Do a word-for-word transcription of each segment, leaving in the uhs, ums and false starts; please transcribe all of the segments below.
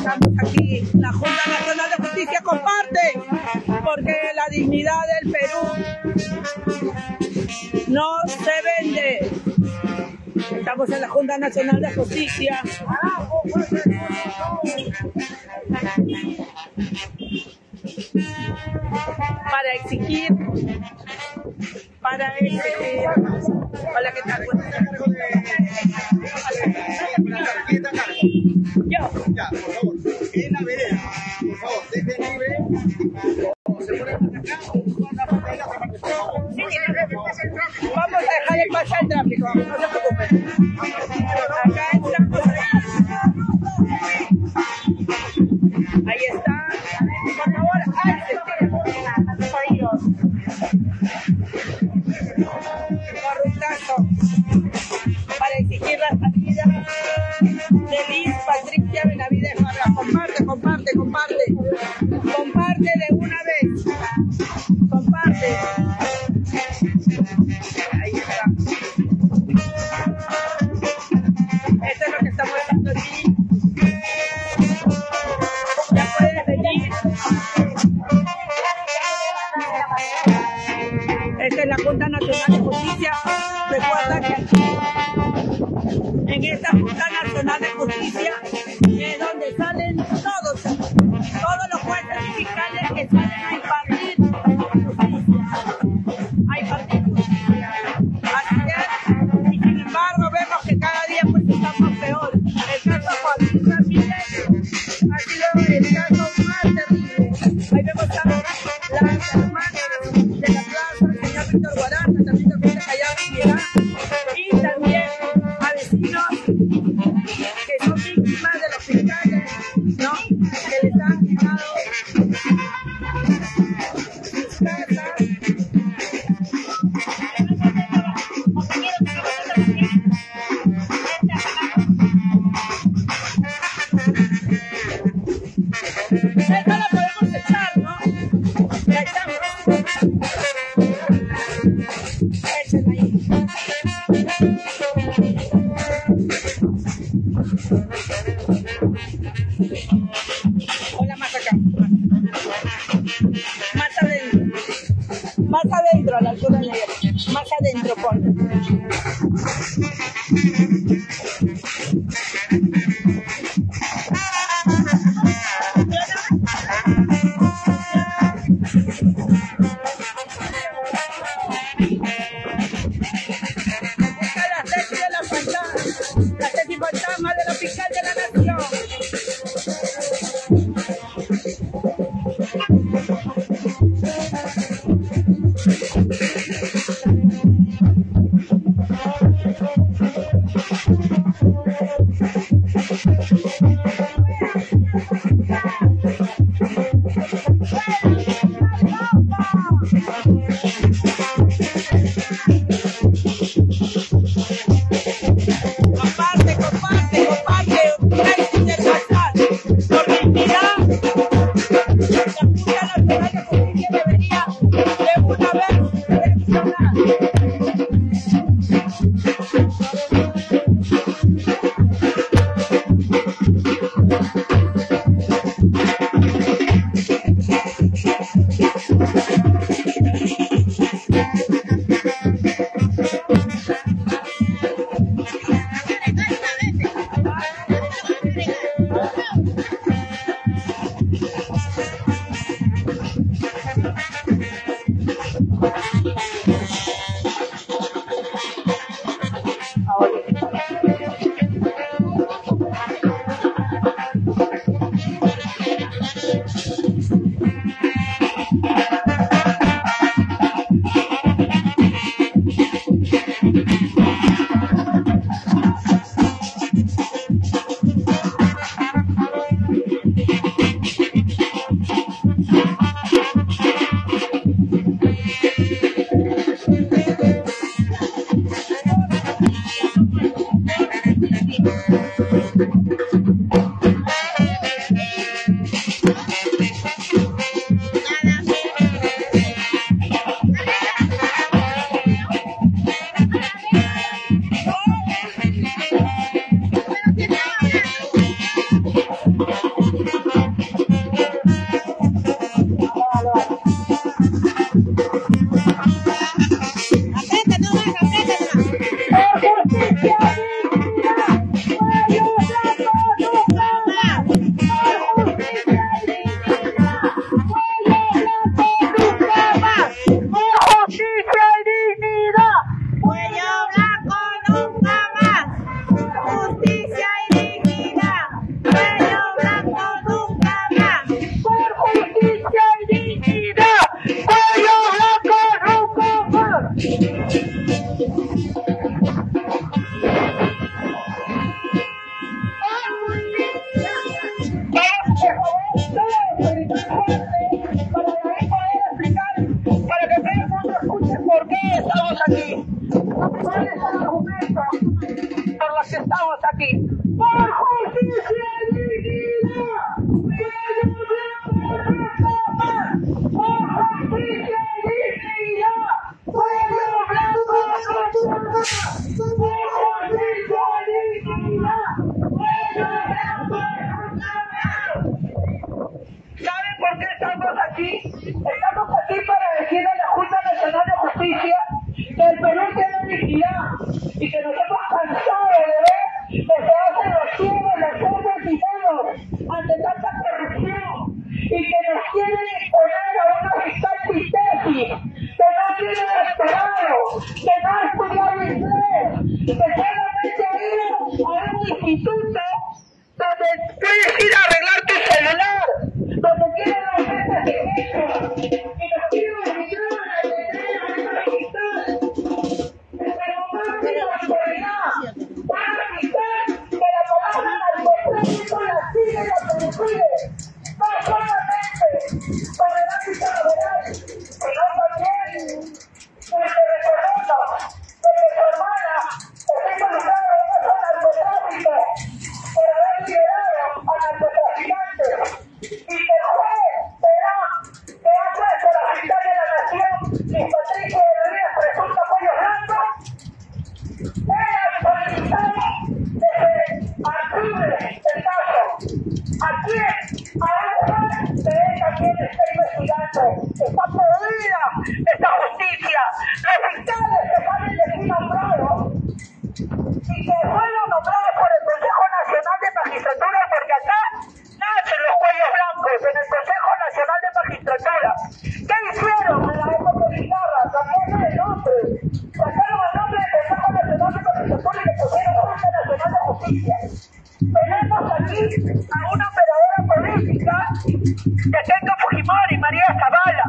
estamos aquí, la Junta Nacional de Justicia comparte, porque la dignidad del Perú no se vende. Estamos en la Junta Nacional de Justicia. Para exigir, para exigir. Hola, ¿qué tal? ¿Quién está a cargo? Yo. Ya, por favor, en la vereda, por favor, deje libre. O se pone acá o una pantalla. Vamos a dejar el pasar el tráfico, no se preocupen. Acá entramos. Ahí está. Por favor, alce. Corruptazo. Para exigir la salida de Liz Patricia Benavides Vargas. Comparte, comparte, comparte. Comparte de una vez. Comparte. Ahí está. Esto es lo que estamos haciendo aquí. Ya puedes venir. Esta es la Junta Nacional de Justicia. Recuerda que aquí, en esta Junta Nacional de Justicia, es donde salen todos, todos los jueces y fiscales que salen a impartir justicia. A impartir justicia. Así es, y sin embargo vemos que cada día pues estamos peor. El caso Joaquín Ramírez ha sido el caso más terrible. Ahí vemos a las hermanas de la plaza, el señor Víctor Guaranda, también el señor Callao Miguel, y también a vecinos que son víctimas de los fiscales, ¿no? Que les han quitado sus casas. Esta la podemos echar, ¿no? La echamos. Échala ahí. Hola, más acá. Más adentro. Más adentro, a la altura de la derecha. Más adentro, pon. La tesis de la fantasma, la tesis fantasma de los fiscales de la nación. Comparte, comparte, comparte. Hay que intercambiar. Por dignidad, la Junta Nacional de Justicia debería de una vez reaccionar. donde puedes ir a arreglar tu celular, donde tienen las mesas de metro, y nos quieren obligar a tener la mesa digital. Pero no tiene la autoridad, una digital que la colocan al contrario, la sigue y la persigue. No solamente sobre el ámbito laboral, sino también porque recordemos que su hermana está involucrada en eso del narcotráfico por haber liberado a narcotraficantes y que el juez verá que ha puesto la fiscal de la nación y Patricia de Rodríguez presunta cuello blanco. Ella solicitado que se archive el caso. ¿A quién? A un juez que él también está investigando. Está podrida esta justicia. Los fiscales que salen de aquí nombrados y que fueron nombrados por el Consejo Nacional de Magistratura, porque acá nacen los cuellos blancos en el Consejo Nacional de Magistratura. ¿Qué hicieron en la época de Vizcarra? Cambiaron el nombre. Sacaron el nombre del Consejo Nacional de Magistratura y le pusieron Junta Nacional de Justicia. Tenemos aquí a una operadora política de Keiko Fujimori, María Zavala.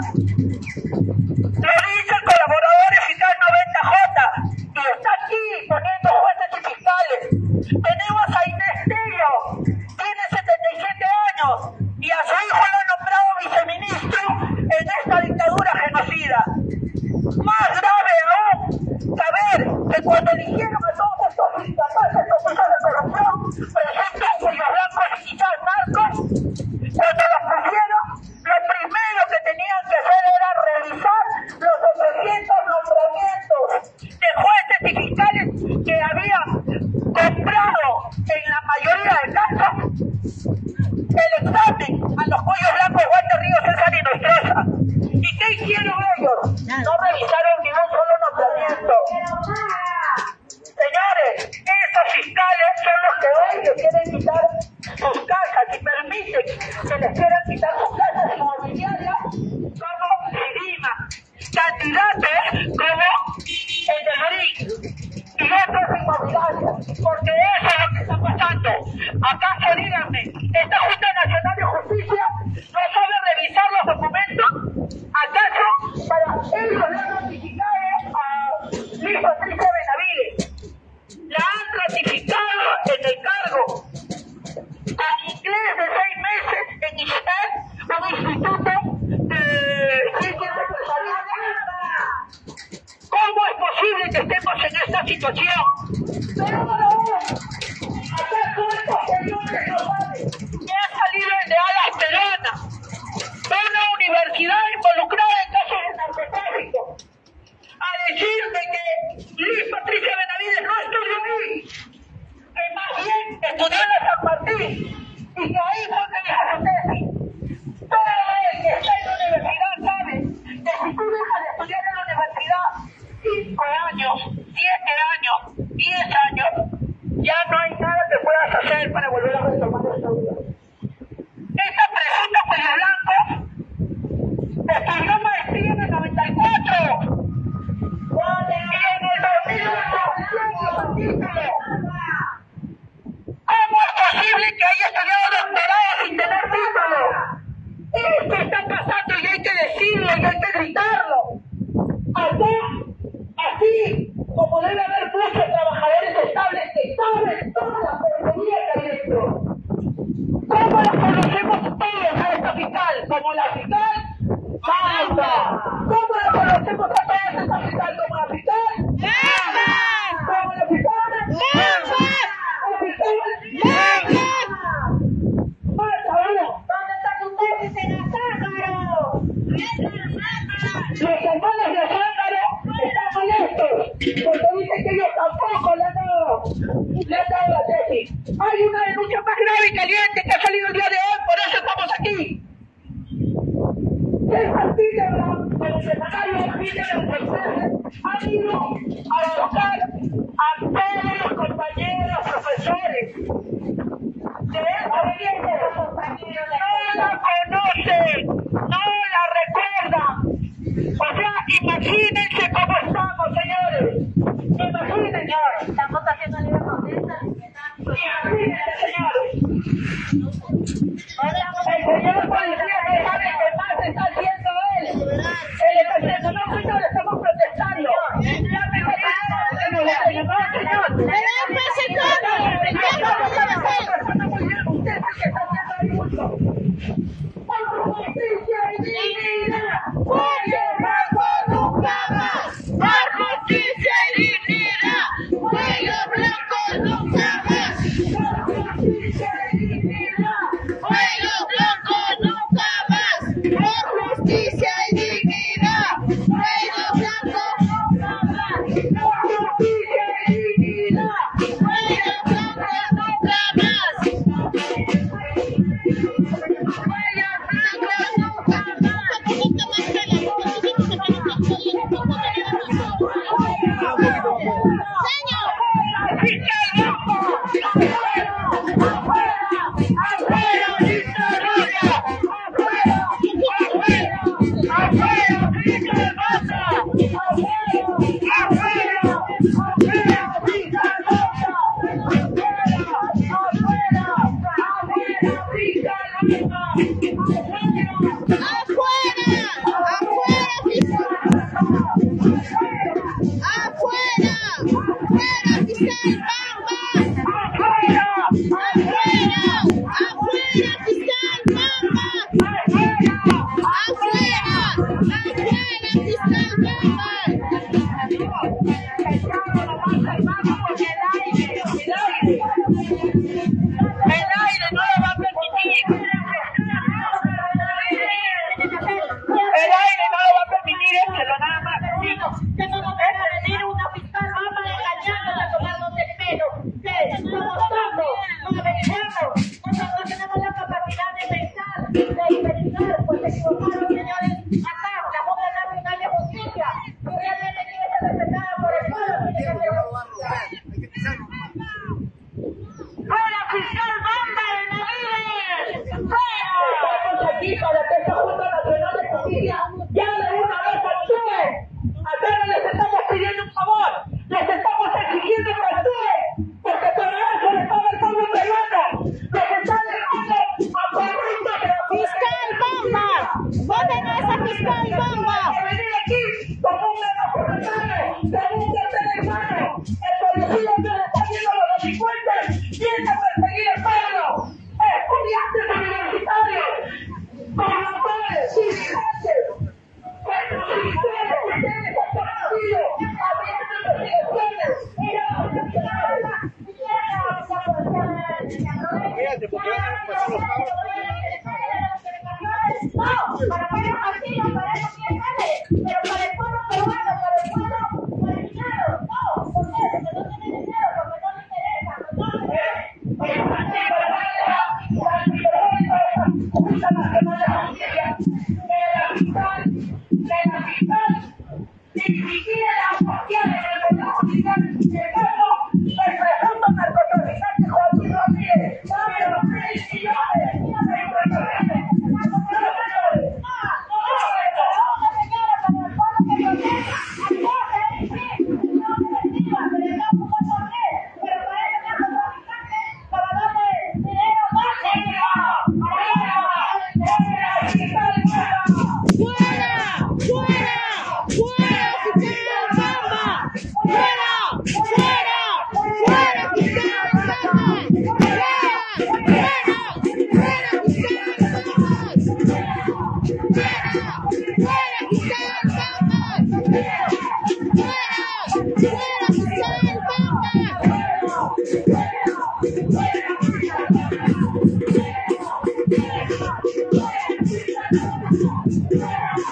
Lo dice el colaborador eficaz noventa J, y está aquí poniendo jueces y fiscales. Tenemos a Inés Tello, tiene setenta y siete años, y a su hijo lo han nombrado viceministro en esta dictadura genocida. Más grave aún, saber que cuando eligieron a todos estos incapaces con de corrupción, presuntos cuyos blancos y quizás narcos, cuando los pusieron, lo primero que tenían que hacer era revisar los ochocientos nombramientos de jueces y fiscales que habían comprado en la mayoría de casos el examen a los cuellos blancos Walter Ríos, César y Nostroza. ¿Y qué hicieron ellos? No revisaron ni un solo nombramiento. Señores, esos fiscales son los que hoy les quieren quitar sus casas y permiten que les quieran quitar sus casas inmobiliarias como Sirima, candidatos como el de Marín y otros inmobiliarios, porque eso es lo que está pasando. ¿Acaso, díganme, esta Junta Nacional de Justicia no sabe revisar los documentos? ¿Acaso para ellos le han notificado a Liz Patricia Benavides? La han ratificado en el cargo con inglés de seis meses en I S T E, un instituto de ciencias empresariales. ¿Cómo es posible que estemos en esta situación? Pero no lo es. ¿Acaso estos señores no saben que ha salido el de Alas Perona, una universidad involucrada en casos de narcotráfico, a decir de que Liz Patricia Benavides no estudió ahí, que más bien estudió en la San Martín, y que ahí fue que hizo su tesis? Todo el que está en la universidad sabe que si tú dejas de estudiar en la universidad cinco años, siete años, diez años, ya no hay nada que puedas hacer para volver a retomar esta vida. Esta presunta cuello blanco estudió maestría en el noventa y cuatro. Y en el dos mil uno obtuvo su título. ¿Cómo es posible que haya estudiado doctorado sin tener título? Esto está pasando y hay que decirlo y hay que gritarlo. Acá, así como debe haber muchos trabajadores estables que saben toda la porquería que hay dentro. ¿Cómo la conocemos todos a esta fiscal? Como la fiscal Manda. ¿Cómo la conocemos a todas esta fiscal? Como la fiscal Manda. ¿Como la fiscal Manda? ¿La fiscal Manda? ¡Marta, vamos! ¿Dónde está tu tesis en Azángaro? Los hermanos de Azángaro están molestos porque dicen que ellos tampoco le han dado, le han dado la tesis. Hay una denuncia más grave y caliente que ha salido el día de hoy, por eso estamos aquí. El partido de los secretarios de los jueces han ido a buscar a todos los compañeros profesores de esta vivienda. No la conocen, no la recuerdan. O sea, imagínense cómo estamos, señores. Imagínense. Estamos haciendo libre protesta. Imagínense, señores. señor policía que sabe qué más está haciendo él. Él está haciendo, no señor, estamos protestando. Ya me protestaron que no le hagan, no señor. Usted es el que está haciendo el mundo. Por justicia y dignidad. Cuello blanco nunca más. Por justicia y dignidad. Cuello blanco nunca más. Por justicia y dignidad. Cuello blanco nunca más. Por justicia y dignidad. Cuello blanco nunca más. Por justicia y dignidad. Cuello blanco nunca más. Yeah.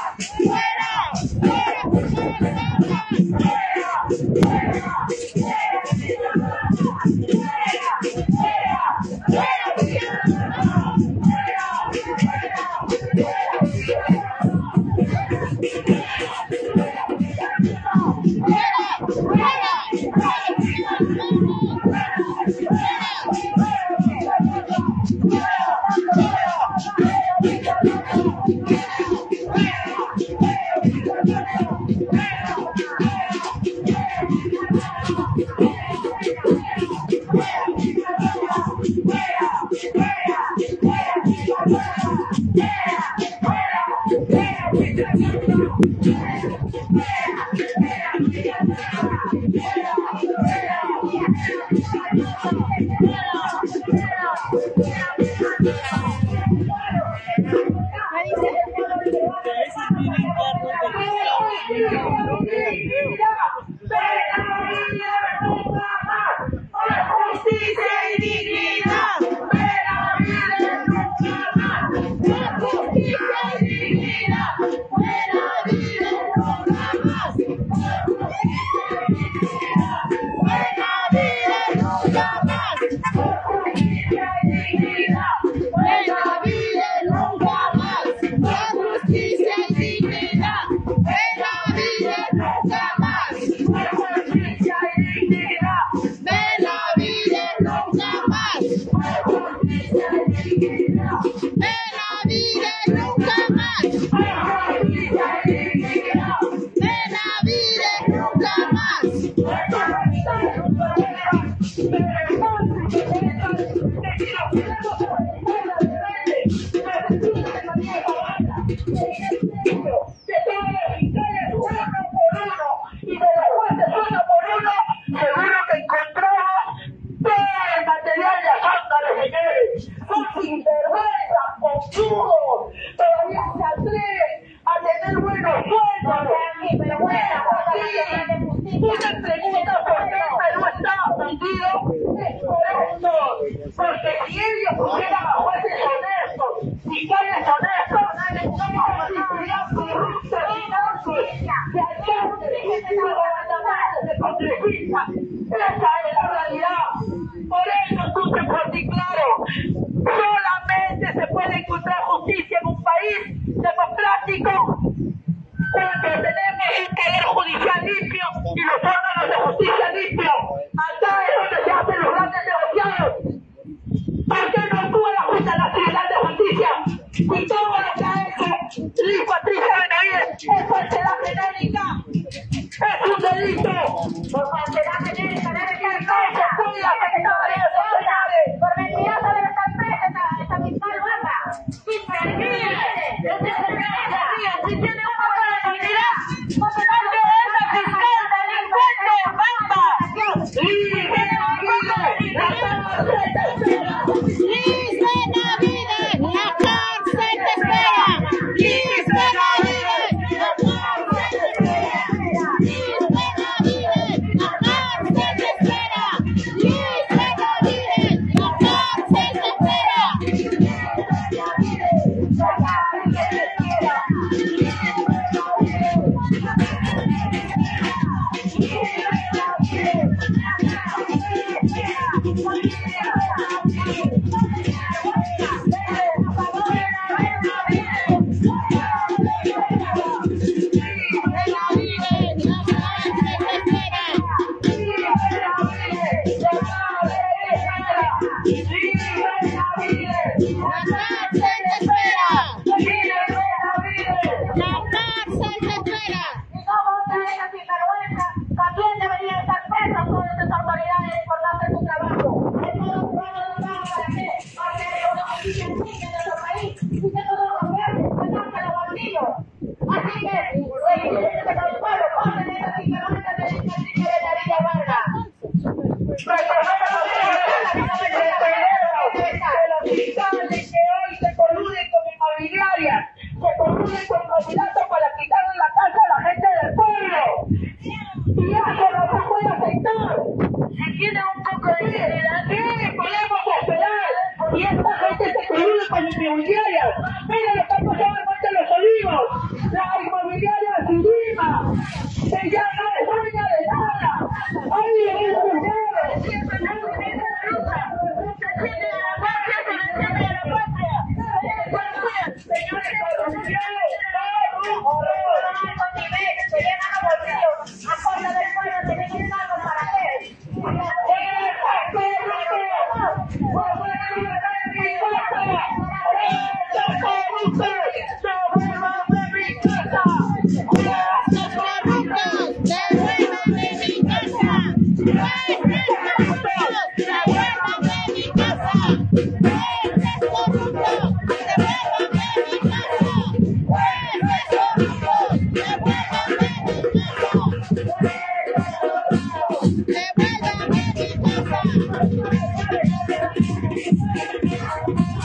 Yeah.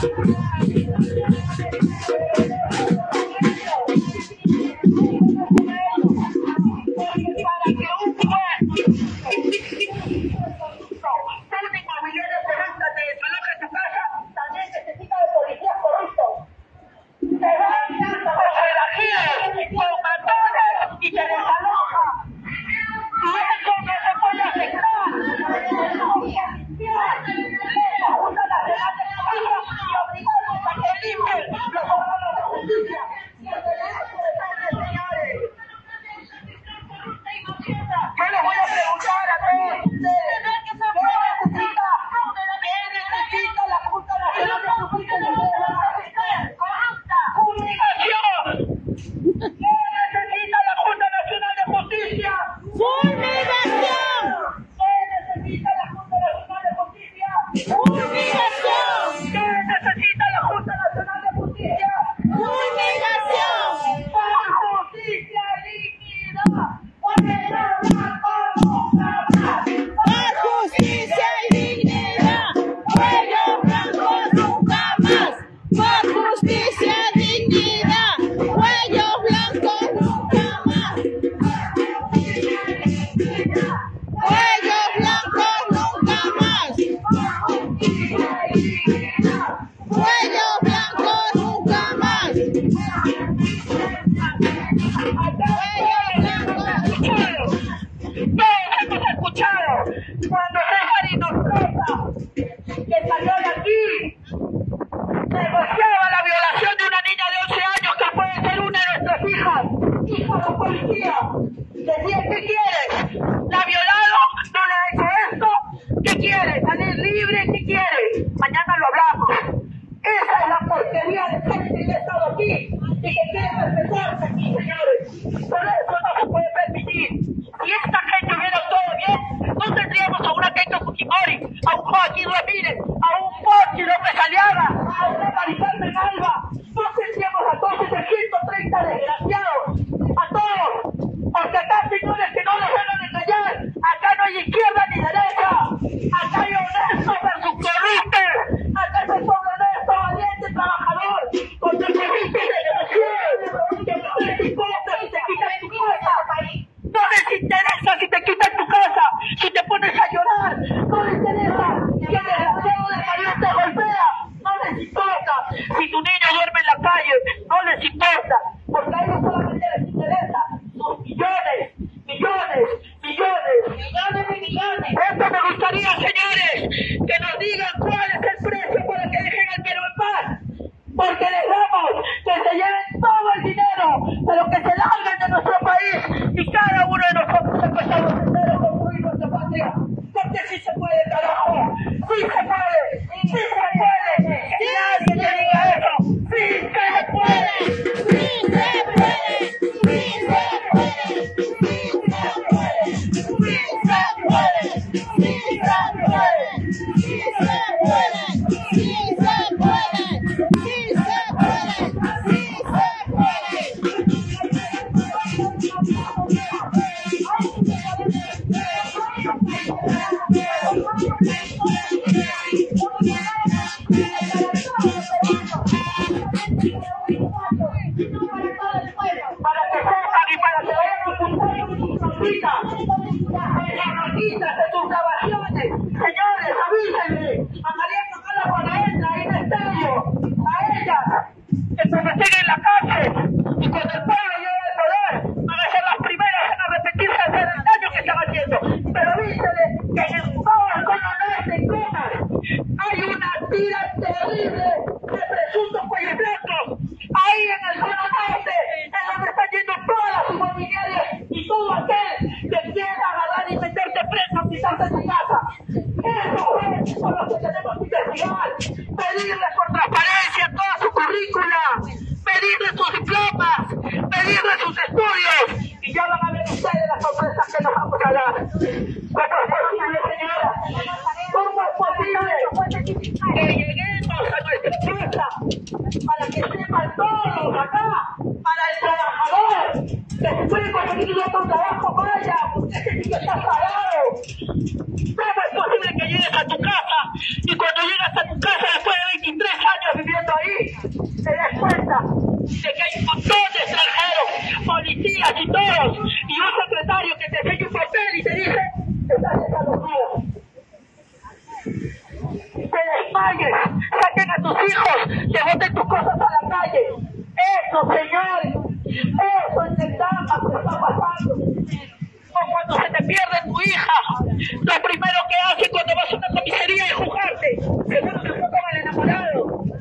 ¿Cómo es posible que llegues a tu casa y cuando llegas a tu casa después de veintitrés años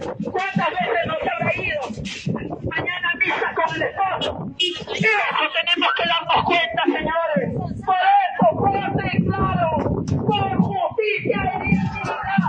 ¿Cuántas veces nos habrá ido? Mañana misa con el esposo. Eso tenemos que darnos cuenta, señores. Por eso, fuerte y claro, por justicia y dignidad.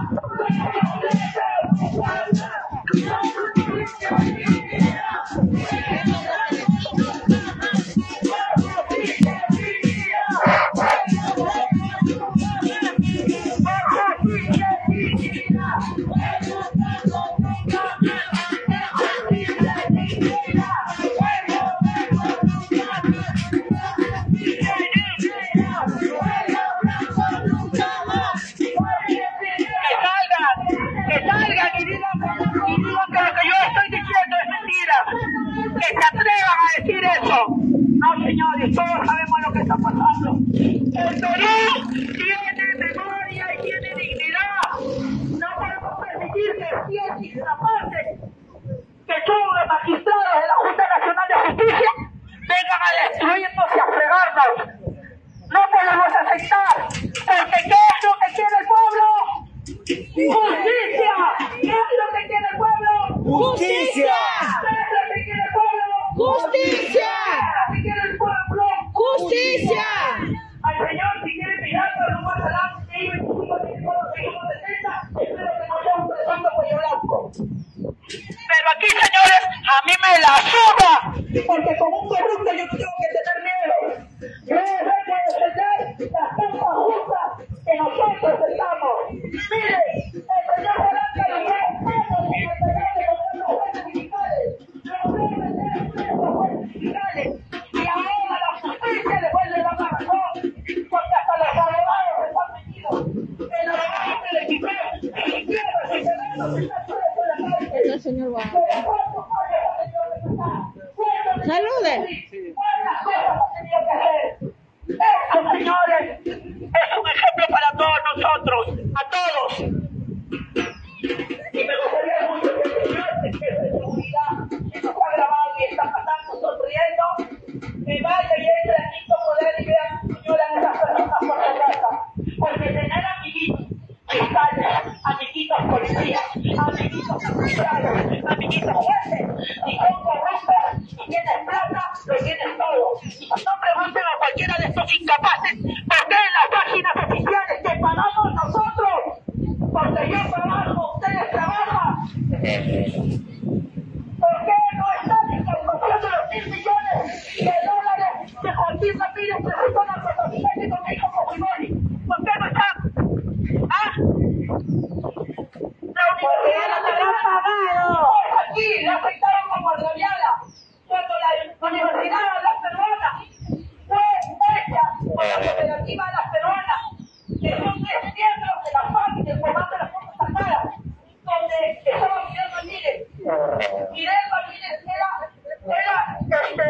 Que se atrevan a decir eso. No, señores, todos sabemos lo que está pasando. El Perú tiene memoria y tiene dignidad. No podemos permitir que cien incapaces, que son los magistrados de la Junta Nacional de Justicia, vengan a destruirnos y a fregarnos. No podemos aceptar, porque ¿qué es lo que quiere el pueblo? ¡Justicia! ¿Qué es lo que quiere el pueblo? ¡Justicia! ¡Justicia! ¿Qué quiere el pueblo? ¡Justicia! Al Señor, si quiere mirarlo, no pasará. Ellos seguimos setenta, espero que no sea un presunto cuello blanco. Pero aquí, señores, a mí me la suda, porque con un corrupto yo no tengo que tener miedo. Yo vengo a defender las cosas justas que nosotros estamos. Mire, el señor Holanda lo que es preso sin entregarle con los jueces militares. Lo debe meter preso a jueces militares. Y ahora la justicia le vuelve la razón, porque hasta los abogados están metidos. El abogado del equipo, ni siquiera si se ve, no se está preso en la cárcel. No, señor Juan. Pero ¿cuántos años ha tenido que pasar? Salude. ¿Cuántas cosas ha tenido que hacer? Eso, señores, es un ejemplo para todos nosotros, a todos. Y me gustaría mucho que el señor, que es de seguridad, que nos ha grabado y está pasando sonriendo, que vaya y entre al quinto poder y vea, señora, a esas personas por la casa. Porque tener amiguitos fiscales, amiguitos policías, amiguitos oficiales, amiguitos jueces, y son corruptos, y tienes plata, lo tienes todo. Y no pregunten a cualquiera de estos incapaces, porque en las páginas oficiales que pagamos nosotros, porque yo trabajo, ustedes trabajan. ¿Por qué no están en calculación de los mil millones de dólares que Joaquín Ramírez presentó al narcotraficante con mi hijo Fujimori? ¿Por qué no están? ¿Ah? La universidad la pagado. Aquí la afectaron como arrabiada. Cuando la Universidad de las Peruanas fue hecha por la cooperativa de las Peruanas, que son tres miembros de la F A C, del Comando de las Fuerzas Armadas, donde estaba Miguel Ramírez. Miguel Ramírez era, era este,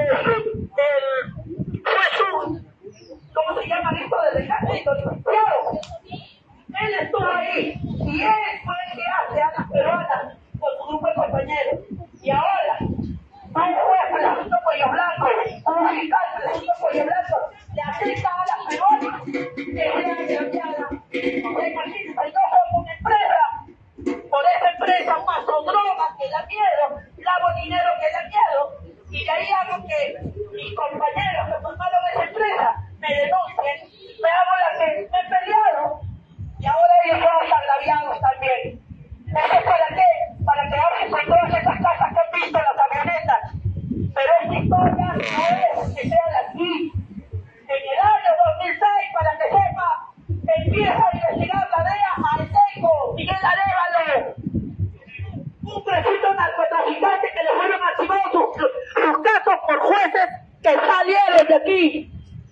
el, fue su, ¿cómo se llama esto? Del ejército, licenciado. Él estuvo ahí y él fue el que hace a las peruanas con su grupo de compañeros. Y ahora, un juez presunto cuello blanco, un fiscal presunto cuello blanco, le aplica a las peruanas que sea desgraciada. Imagínense, yo como una empresa, por esa empresa paso drogas que da miedo, lavo dinero que da miedo, y de ahí hago que mis compañeros que formaron esa empresa me denuncien, me hago la que me he peleado, y ahora ellos son los agraviados también. ¿Eso es para qué? Para quedarse con todas esas casas que han visto las camionetas. Pero esta historia no es que sea de aquí. En el año dos mil seis, para que sepa, empieza a investigar la D E A a Eteco, Miguel Arévalo, un presunto narcotraficante que le fueron archivados sus, sus casos por jueces que salieron de aquí.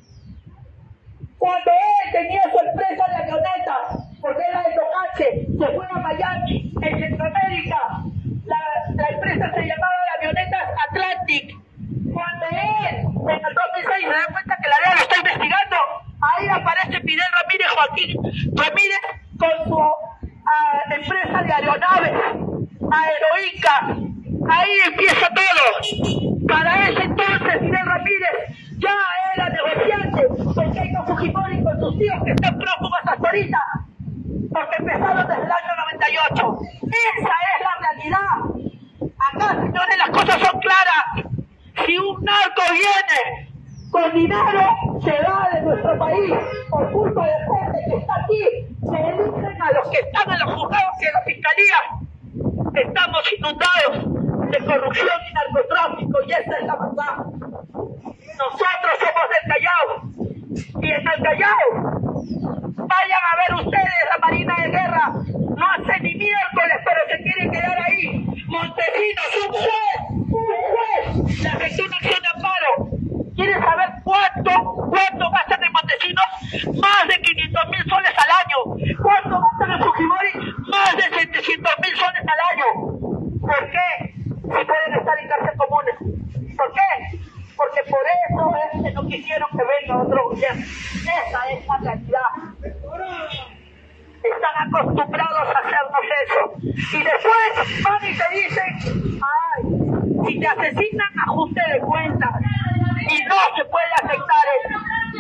Cuando él tenía su empresa de avionetas, porque era de Tocache, se fue a Miami, en Centroamérica, la, la empresa se llamaba de avionetas Atlantic. Cuando él, en el dos mil seis, se da cuenta que la D E A lo está investigando, ahí aparece Miguel Ramírez Joaquín Ramírez con su uh, empresa de aeronaves, Aeroinca. Ahí empieza todo. Para ese entonces, Miguel Ramírez ya era negociante con Keiko Fujimori, con sus tíos que están prófugos hasta ahorita, porque empezaron desde el año noventa y ocho. Esa es la realidad. viene con dinero se va de nuestro país por culpa de gente que está aquí, se eligen a los que están en los juzgados y en la fiscalía. Estamos inundados de corrupción y narcotráfico y esa es la verdad. Nosotros somos del Callao y en el Callao vayan a ver ustedes la Marina de Guerra, no hace ni miércoles pero se quieren quedar ahí. Montesinos, un juez, un juez, le afectó una acción de amparo. ¿Quieren saber cuánto, cuánto gastan en Montesinos? Más de quinientos mil soles al año. ¿Cuánto gastan en Fujimori? Más de setecientos mil soles al año. ¿Por qué? Si pueden estar en cárcel comunes. ¿Por qué? Porque por eso es que no quisieron que venga otro gobierno. Esa es la realidad. Están acostumbrados a hacernos eso. Y después van y te dicen, ay, si te asesinan, ajuste de cuentas. Y no se puede aceptar eso.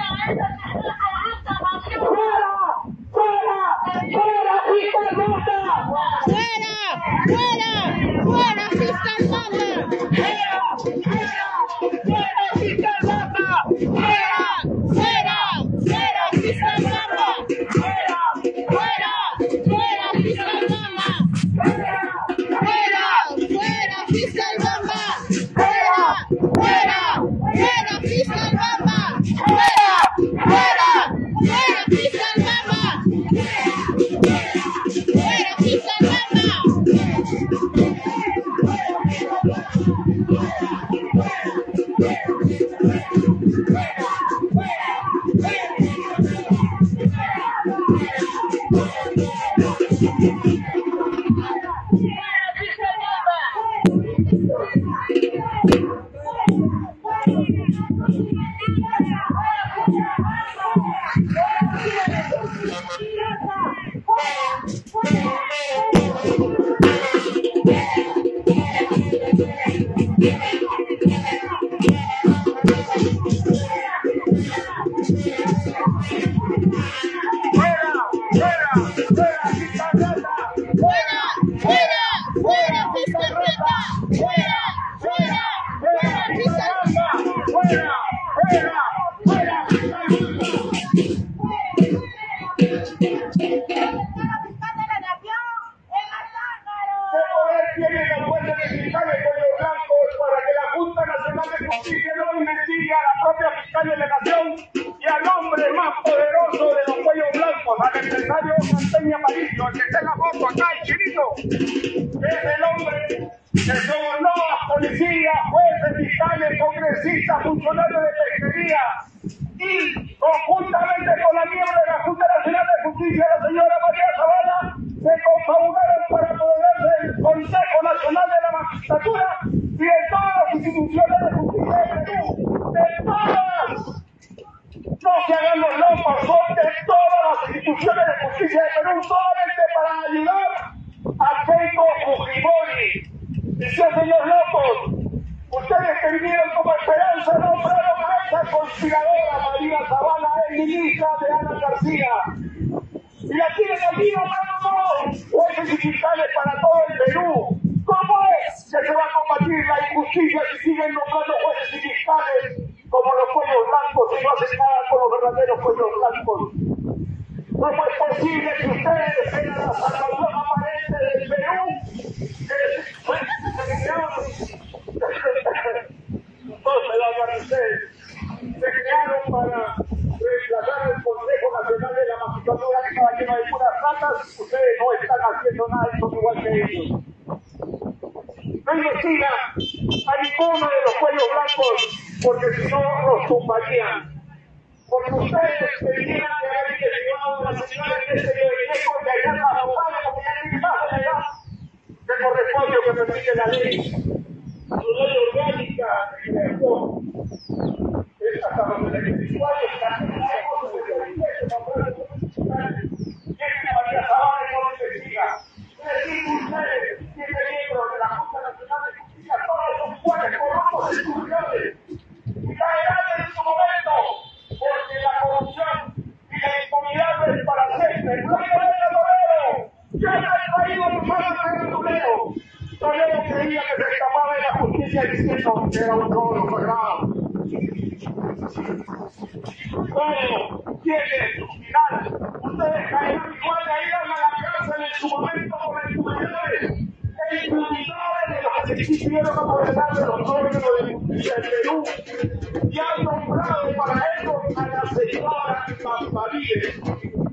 ¡Fuera! ¡Fuera! ¡Fuera, fiscal Bamba! ¡Fuera! ¡Fuera! ¡Fuera, fiscal Bamba! ¡Fuera! ¡Fuera! ¡Fuera, fiscal Bamba! ¡Fuera! ¡Fuera! ¡Fuera, fiscal Bamba! ¡Fuera! ¡Fuera! ¡Fuera, fiscal Bamba! ¡Fuera! ¡Fuera, fiscal Bamba! ¡Fuera! ¡Fuera! ¡Fuera, fiscal Bamba! ¡Fuera! ¡Fuera! ¡Fuera, fiscal Bamba! ¡Fuera, fiscal Bamba! Toledo creía que se escapaba de la justicia diciendo que era un robo sagrado. Todo tiene su final. Ustedes caerán igual de ahí a la cárcel en su momento como estudiantes e imputadores de los que se quisieron apoderar de los órganos del Perú y han nombrado para eso a la señora Pampalíes.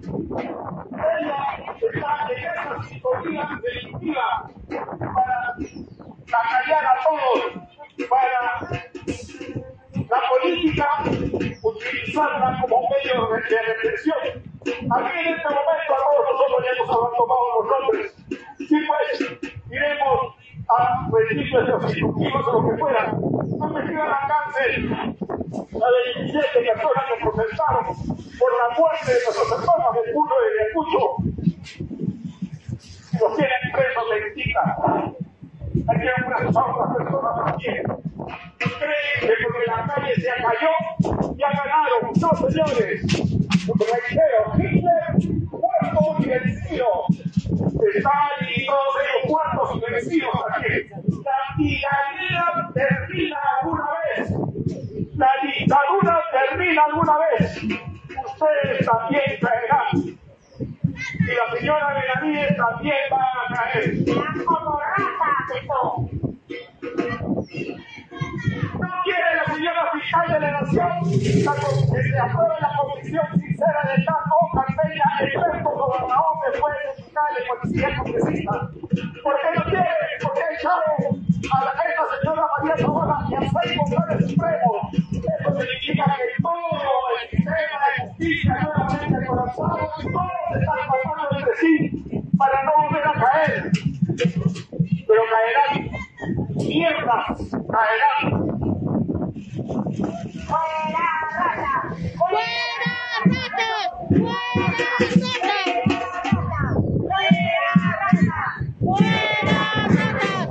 Ella está en esa sintonía delictiva para acallar a todos, para la política utilizarla como medio de, de represión. Aquí en este momento a todos nosotros ya nos han tomado los nombres. Sí, pues, iremos a registros constitutivos o lo que fuera. Han metido a la cárcel a veintisiete personas que protestaron por la muerte de nuestros hermanos del pueblo de Ayacucho. Los tienen presos de Iquitos. Hay que presos a otras personas también. Creen que porque la calle se acalló, ya ganaron. No, señores. Reitero, Hitler, muerto y vencido. Stalin y todos ellos muertos y vencidos aquí. La tiranía termina alguna vez. La dictadura termina alguna vez. Ustedes también caerán. Y la señora Benavides también va a caer. Como ratas de todo. ¿No quiere la señora fiscal de la Nación la, que se apruebe la convicción sincera de Tato Carpeña, experto gobernador de jueces fiscales, policías, congresistas? ¿Por qué no quiere? ¿Por qué echaron a la, esta señora María Zamora y a seis vocales supremos? Eso significa que todo el sistema de justicia nuevamente colapsado y todos están pasando entre sí para no volver a caer. Pero caerán. Mierdas, caerán. ¡Fuera rata! ¡Fuera rata! ¡Fuera rata! ¡Fuera rata! ¡Fuera rata!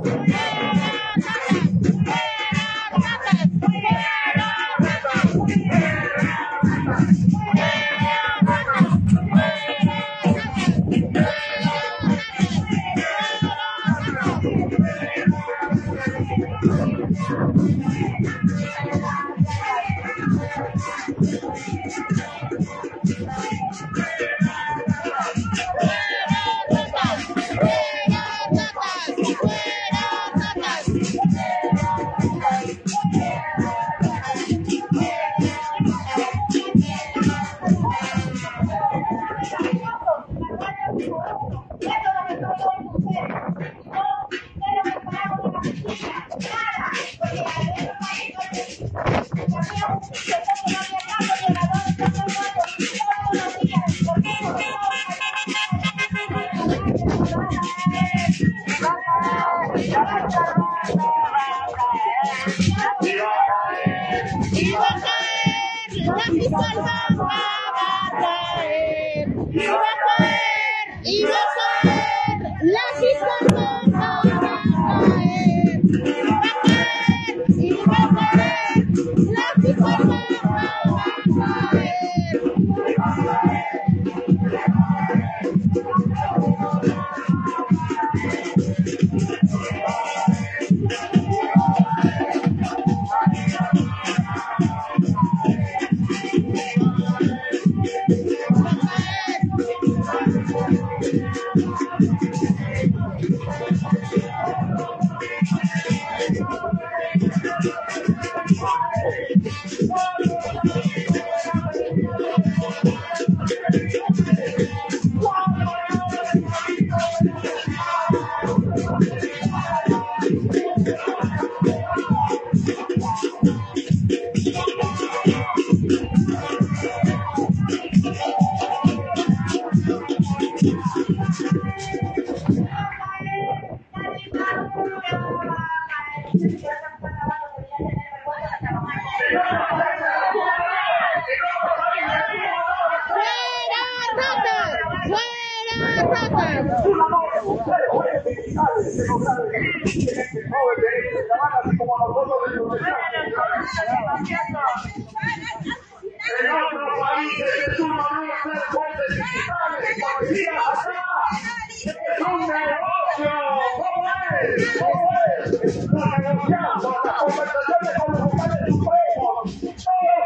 Las conversaciones con los vocales supremos, todo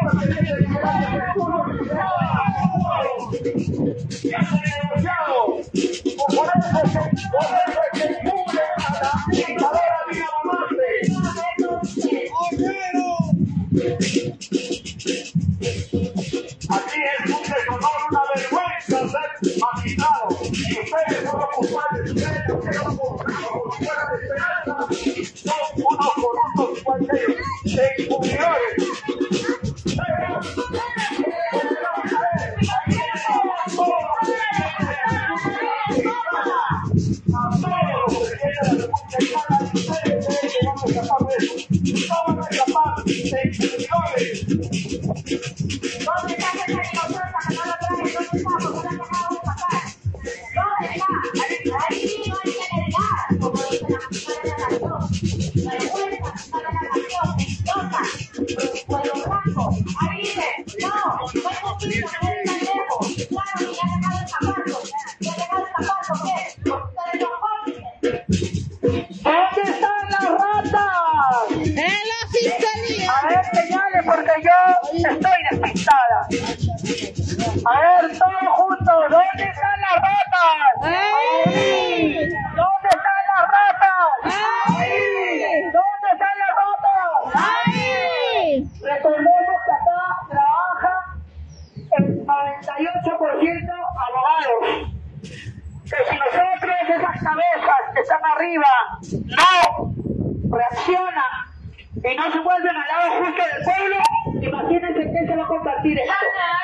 ustedes creen que vamos a escapar de eso. No van a escapar de millones. ¿Dónde está ese dinosaurio que no lo trae? ¿Dónde está? ¿Por qué no han dejado de pasar? ¿Dónde está? Ahí sí no hay que negar, como dice la mujer de la canción. Vergüenza, no de la canción, explota, pueblo blanco. Ahí dice, no, no es posible, no es tan lejos. Claro, y ya han dejado de escaparlo. ¿Y han dejado de escapar por qué? Ustedes son cómplices. ¿Dónde están las ratas? En la fiscalía. A ver, señales, porque yo estoy despistada. A ver, todos juntos, ¿dónde están las ratas? ¡Ay! ¿Dónde están las ratas? ¡Ay! ¿Dónde están las ratas? ¡Ay! Recordemos que acá trabaja el noventa y ocho por ciento abogados. Que si nosotros, esas cabezas que están arriba, no reaccionan y no se vuelven al lado justo del pueblo, imagínense qué se va a convertir esto.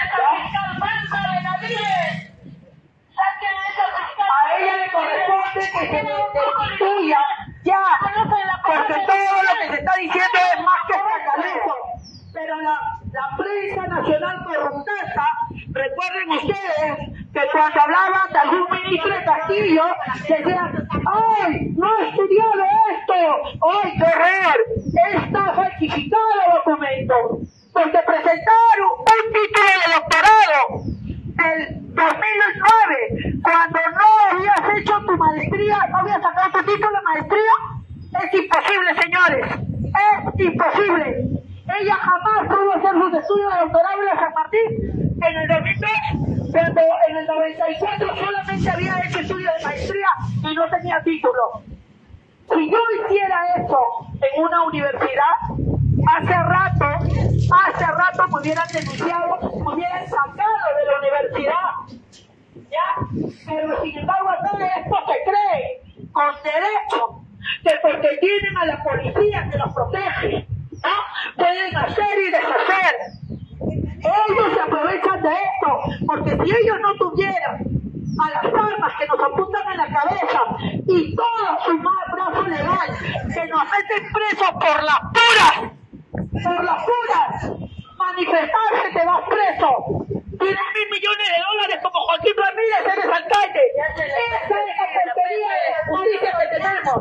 A ella le corresponde que se le destituya ya, porque todo lo que se está diciendo es más que escandaloso. Pero la, la prensa nacional corrupta, recuerden ustedes que cuando hablaban de algún ministro de Castillo, decían, ¡ay, no he estudiado esto! ¡Ay, qué horror! Está falsificado el documento. Porque presentaron un título de doctorado del dos mil nueve, cuando no habías hecho tu maestría, no habías sacado tu título de maestría, es imposible, señores, es imposible. Ella jamás pudo hacer sus estudios de doctorado en San Martín en el dos mil dos, cuando en el noventa y cuatro solamente había hecho estudios de maestría y no tenía título. Si yo hiciera eso en una universidad, hace rato, hace rato me hubieran denunciado, me hubieran sacado de la universidad. ¿Ya? Pero sin embargo acá esto se cree con derecho, que porque tienen a la policía que los protege, ¿no? Pueden hacer y deshacer. Ellos se aprovechan de esto, porque si ellos no tuvieran a las armas que nos apuntan en la cabeza y todo su brazo legal que nos meten presos por las puras, por las puras, manifestarse te vas preso. Tienes mil millones de dólares como Joaquín Ramírez, eres alcalde. Esa es la porquería de justicia que tenemos.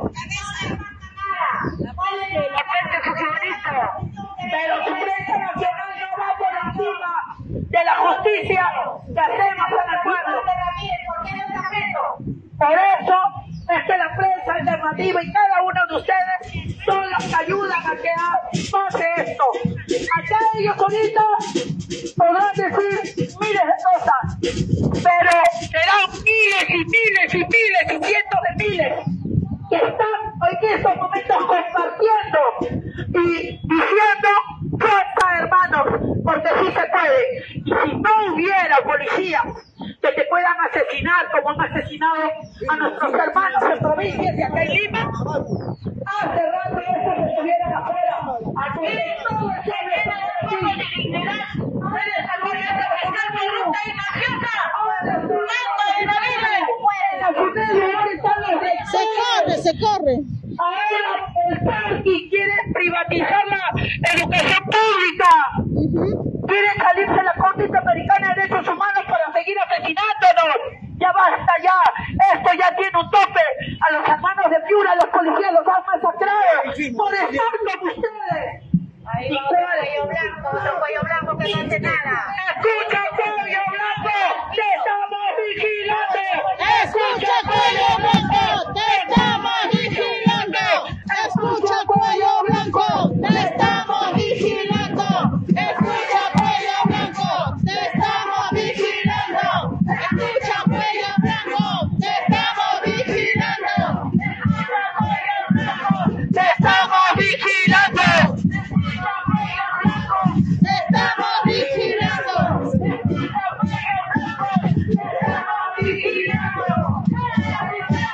Pero su prensa nacional no va por encima de la justicia que hacemos en el pueblo. Por eso es que la prensa alternativa y cada uno de ustedes son los que ayudan a que pase esto. Acá ellos ahorita podrán decir miles de cosas, pero serán miles y miles y miles y cientos de miles que están hoy en estos momentos compartiendo y diciendo fuerza, hermanos, porque sí se puede. Y si no hubiera policías que te puedan asesinar como han asesinado a nuestros hermanos en provincias y acá en Lima, hace rato estos estuvieran afuera. Aquí todo el Se corre, se corre. Ahora el Parky quiere privatizar la educación pública. Uh-huh. Quiere salirse la Corte Interamericana de Derechos Humanos para seguir asesinándonos. Ya basta ya. Esto ya tiene un tope. A los hermanos de Piura, los policías los han masacrado por estar con ustedes. Ahí va otro cuello blanco, otro cuello blanco que no hace nada. Escucha, cuello blanco, te estamos vigilando. Escucha, cuello blanco, te estamos vigilando. Escucha, cuello blanco, te estamos vigilando. Escucha, cuello blanco, te estamos vigilando. Escucha, cuello blanco, te estamos vigilando. Te estamos vigilando. Te estamos vigilando.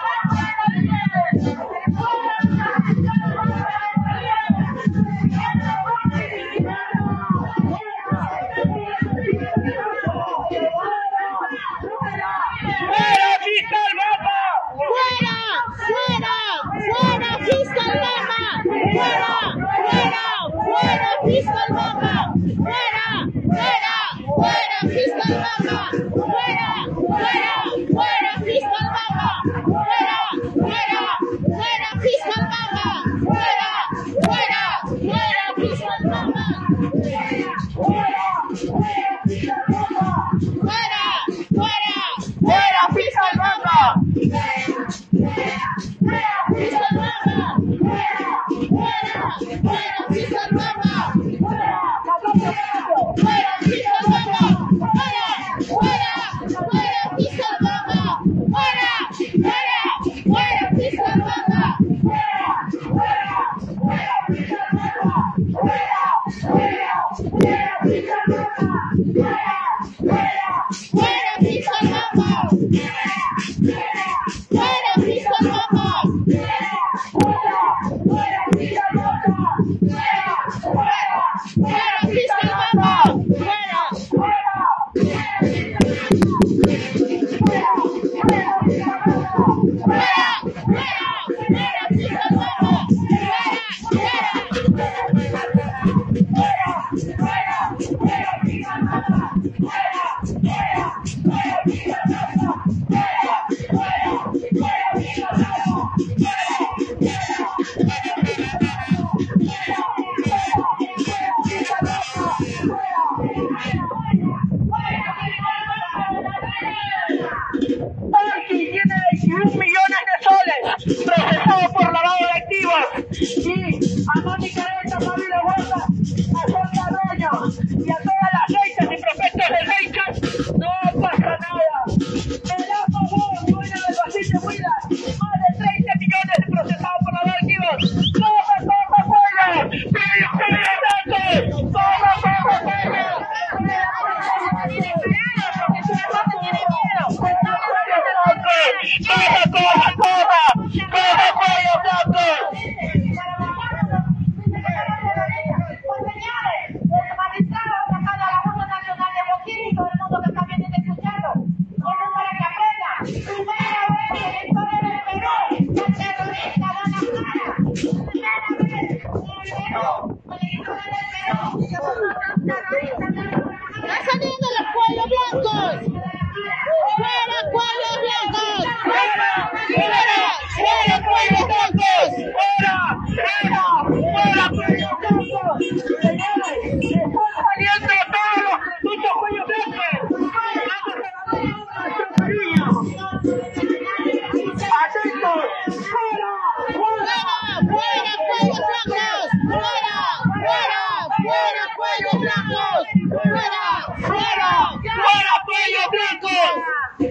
Arqui tiene veintiún millones de soles procesado por lavado de activos. Y a Mónica Esta, Pablo Huerta, a Santa Dueño y a todas las fechas y prospectos de fechas, no pasa nada. El Apo Bob, dueño del Basil de Huila, más de treinta millones de procesados por lavado de activos. ¡Toma, toma, fuera! ¡Pide usted ataque! ¡Toma, toma, fuera! ¡Coja, coja, coja! ¡Coja, cuello blanco! ¡Están saliendo los cuellos blancos! ¡Fuera, cuellos blancos! ¡Fuera! ¡Fuera, cuellos blancos! ¡Fuera! ¡Fuera! ¡Fuera, cuellos blancos! Señores, están saliendo todos los putos cuellos blancos. ¡Atentos! ¡Fuera! ¡Fuera, fuera, cuellos blancos! ¡Fuera, fuera, fuera, cuellos blancos! ¡Fuera, fuera! ¡Fuera, cuellos blancos!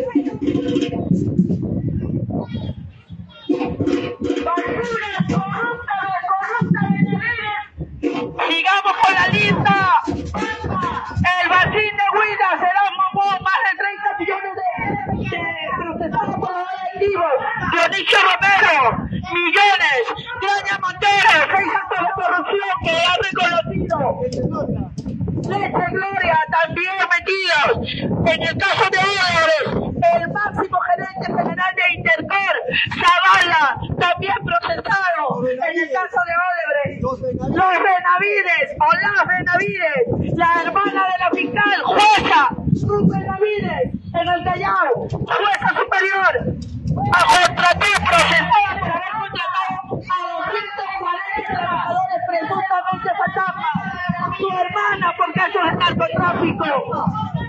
¡Basura corrupta, corrupta de niveles! ¡Sigamos con la lista! El Basil de Huila será mamón, más de treinta millones de, de procesados por lavado de activos. Dionisio Romero, millones. Graña Montero, seis actos de corrupción que ha reconocido. Leche Gloria, también metidos. En el caso de Odebrecht, el máximo gerente general de Intercor, Zavala, también procesado. En el caso de Odebrecht, los Benavides, o las Benavides, la hermana de la fiscal, jueza, Ruth Benavides, en el Callao, jueza superior, a contratar, procesada por haber contratado a doscientos cuarenta trabajadores presuntamente fantasmas. Su hermana por casos de narcotráfico.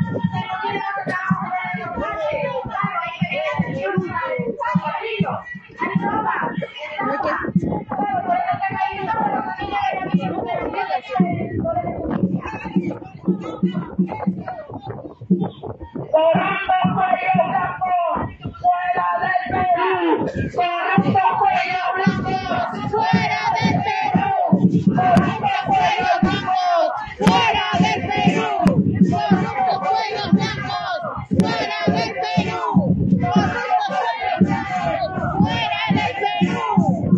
Corrupto cuello blanco, fuera del Perú. Corrupto cuello blanco, ¡Fuera del Perú! ¡Corruptos cuellos blancos! ¡Fuera del Perú! ¡Corruptos cuellos blancos! ¡Fuera del Perú! ¡Corruptos cuellos blancos! ¡Fuera del Perú!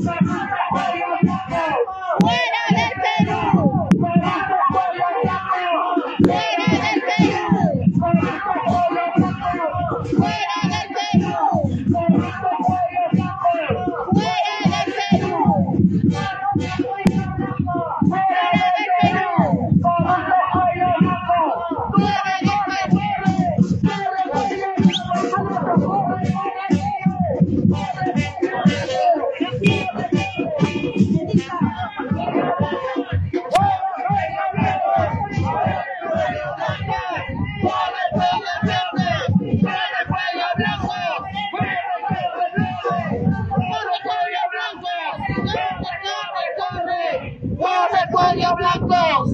¡Fuera del Perú! ¡Fuera del Perú! ¡Fuera del Perú! cuello blanco.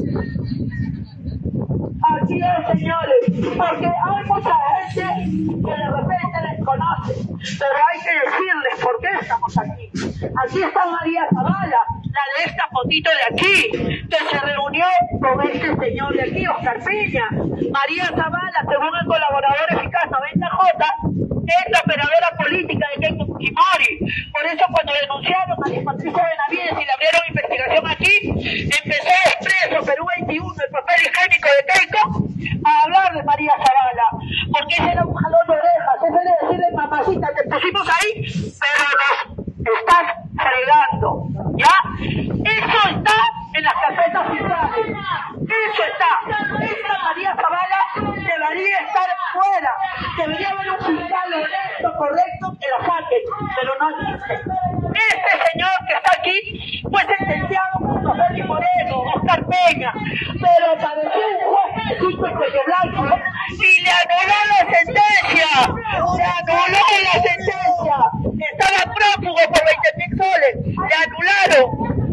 Así es, señores, porque hay mucha gente que de repente les conoce, pero hay que decirles por qué estamos aquí. Aquí está María Zavala, la de esta fotito de aquí, que se reunió con este señor de aquí, Oscar Peña. María Zavala, según el colaborador eficaz noventa J, es la operadora política de Keiko Fujimori. Por eso cuando denunciaron a María Patricia Benavides y le abrieron investigación aquí, empezó Expreso, Perú veintiuno, el papel higiénico de Keiko, a hablar de María Zavala, porque ese era un jalón de orejas, ese era decirle, mamacita, te pusimos ahí, pero nos estás fregando, ¿ya? Eso está en las carpetas fiscales, eso está. Esta María Zavala debería estar fuera, debería haber un fiscal honesto, correcto, que la saquen, pero no existe. Este señor que está aquí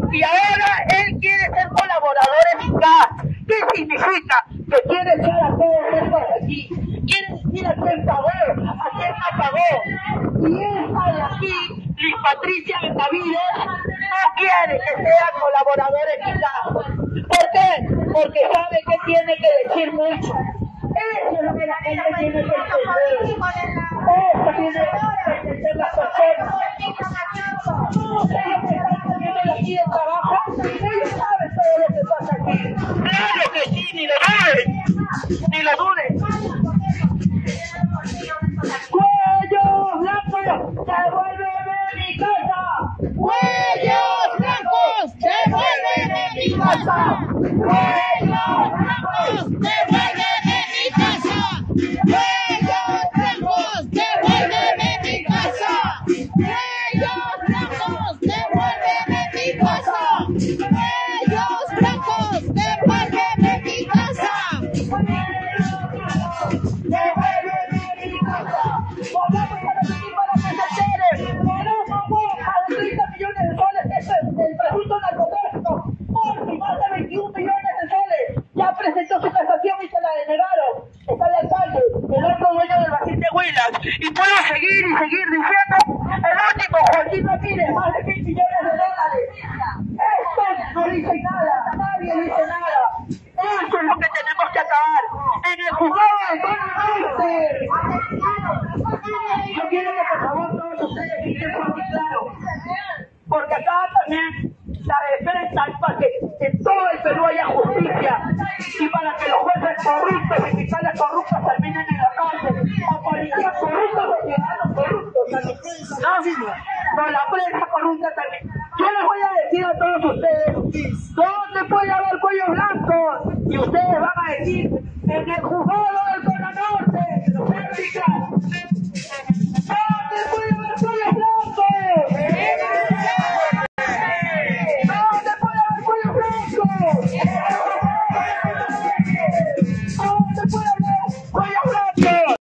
y ahora él quiere ser colaborador eficaz. ¿Qué significa? Que quiere echar a todos estos de aquí. Quiere decir a quién pagó, a quién no pagó. Y esta de aquí, Liz Patricia Benavides, no quiere que sea colaborador eficaz. ¿Por qué? Porque sabe que tiene que decir mucho. Eso es lo que la gente tiene que entender. Eso tiene que entender las personas. Ellos que están poniendo aquí el trabajo, ellos saben todo lo que pasa aquí. Claro que sí, ni lo duden. Ni lo duden. ¡Cuellos blancos! ¡Devuélveme mi casa! ¡Cuellos blancos! ¡Devuélveme mi casa! ¡Cuellos blancos! ¡Devuélveme mi casa! ¡Cuellos blancos! ¡Devuélveme mi casa! ¡Cuellos blancos! ¡Devuélveme mi casa! ¡Cuellos blancos! ¡Devuélveme mi casa! Volvamos a repetir para que se enteren. No pagó a treinta millones de soles del presunto narcotráfico por más de veintiún millones de soles. Ya presentó su casación y se la denegaron. Está el alcalde, el otro dueño del Bajín de Huilas. Y puedo seguir y seguir diciendo el último, Joaquín Ramírez, más de mil millones de dólares. Esto no dice nada, nadie dice nada. Eso es lo que tenemos que acabar. En el juzgado de zona norte. Yo quiero que por favor todos ustedes estén muy claros, porque acá también la defensa es para que en todo el Perú haya justicia y para que los jueces corruptos y fiscales corruptos terminen en la cárcel, o policías corruptos o ciudadanos corruptos. No, no, la prensa corrupta también. Yo les voy a decir a todos ustedes, ¿dónde puede haber cuellos blancos? Y ustedes van a decir, en el juzgado del Zona Norte, de los Américas. ¿Dónde puede haber cuellos blancos? ¿Dónde puede haber cuellos blancos?